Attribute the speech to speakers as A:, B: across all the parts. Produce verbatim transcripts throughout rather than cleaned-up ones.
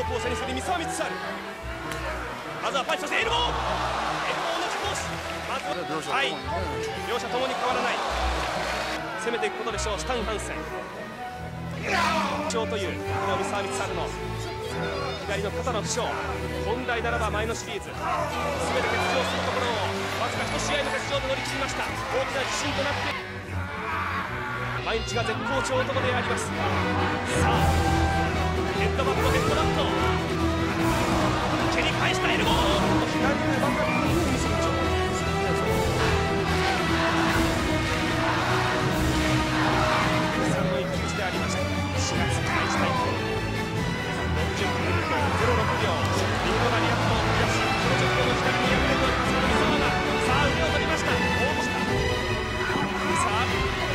A: 攻勢にする三沢光晴。まずはパンチ、そしてエルボーエルボーの貴公子。まずははい両者ともに変わらない。攻めていくことでしょうスタン・ハンセン。というこの三沢光晴の左の肩の負傷、本来ならば前のシリーズ全て欠場するところをわずか一試合の欠場で乗り切りました。大きな自信となって毎日が絶好調男であります。さあヘッドバットヘッドバット蹴り返したエルボー左でバカに見せましょう。さんの一騎打ちでありました。しがつ開始大会ろくじゅっぷんゼロろくびょう、見事なリアクトを繰り出し、その直後の左に敗れております三沢がさあ腕を取りました。大もしたさあ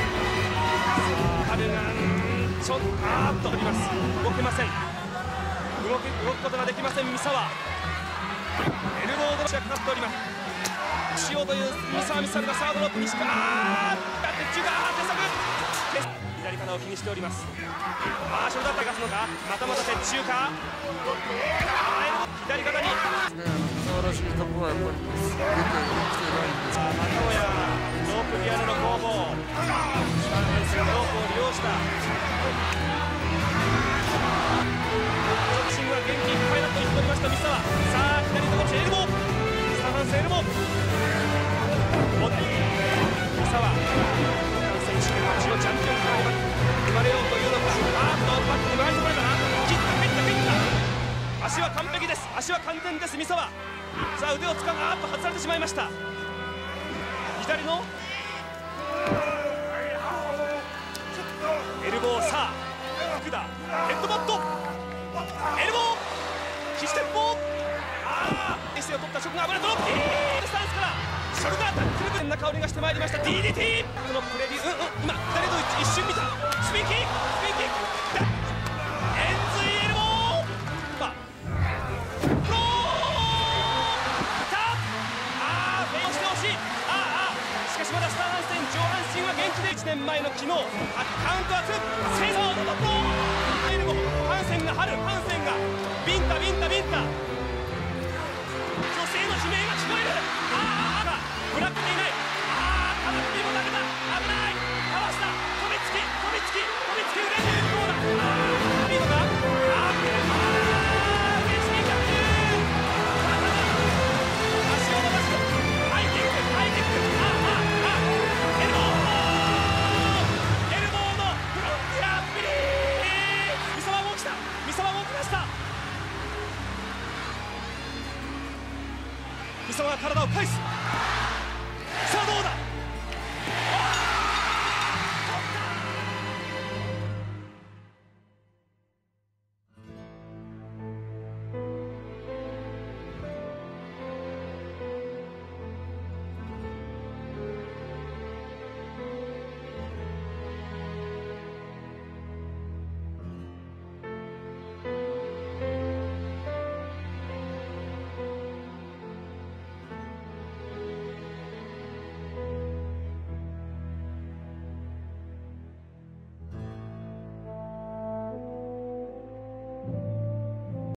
A: 春がちょっとあーっと取ります。動けません。動け動くことができません三沢。エルボードロップがかかっております。しようという三沢光晴がサードロップにしかあーっ鉄柱があー鉄柵左肩を気にしております。ああショルダータイガスのかまたまた鉄柱か左肩に
B: 素晴らしいところはやっぱり出てきてないんです。
A: またもやロープギアの攻防、スタン・ハンセンのロープを利用した直進は元気いっぱいだと言っておりました三沢。さあ左のエルボースタン・ハンセンエルボー三沢選手町のチャンピオンから生まれようというのか。あーっとバックに回り込まれたな。切った切った切った足は完璧です。足は完全です三沢。さあ腕をつかんあーっと外されてしまいました。左のエルボーさあ福田ヘッドバットエルボー岸鉄砲ああエスを取った直後危ないドロップスタンスからショルダータックルブンな香りがしてまいりました。 ディーディーティー このプレビュー、うんうん、今左の一瞬見たスピンキックスピンキックエンズイエルボーまあプローいたああフェインしてほしいああしかしまだスターハンセン上半身は元気でいちねんまえの昨日あカウントはツーセイザーのトップエルボーハンセンが春ハンセンがビンタビンタビンタ女性の悲鳴が聞こえる。ああ食らっていない。ああ、ただ首も投げた。危ない。かわした。飛びつき、飛びつき、飛びつき、腕でどうだ。ああ、いいのか。ああ、ああ、フェイスキーキャッチ。足を伸ばす。ハイキック、ハイキック。ああ、ああ、エルボー。エルボーのフロンティアスピリー。三沢も起きた。三沢も起きました。三沢が体を返す。さあどうだ